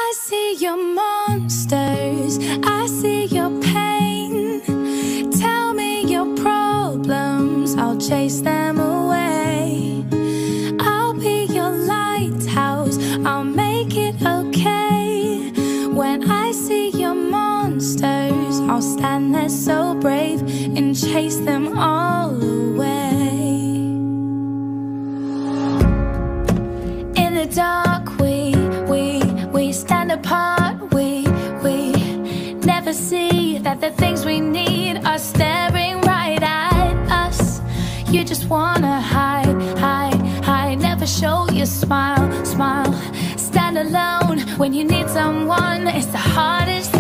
I see your monsters, I see your pain. Tell me your problems, I'll chase them away. I'll be your lighthouse, I'll make it okay. When I see your monsters, I'll stand there so brave and chase them all away. In the dark we stand apart. We never see that the things we need are staring right at us. You just wanna hide, never show your smile. Stand alone when you need someone. It's the hardest thing.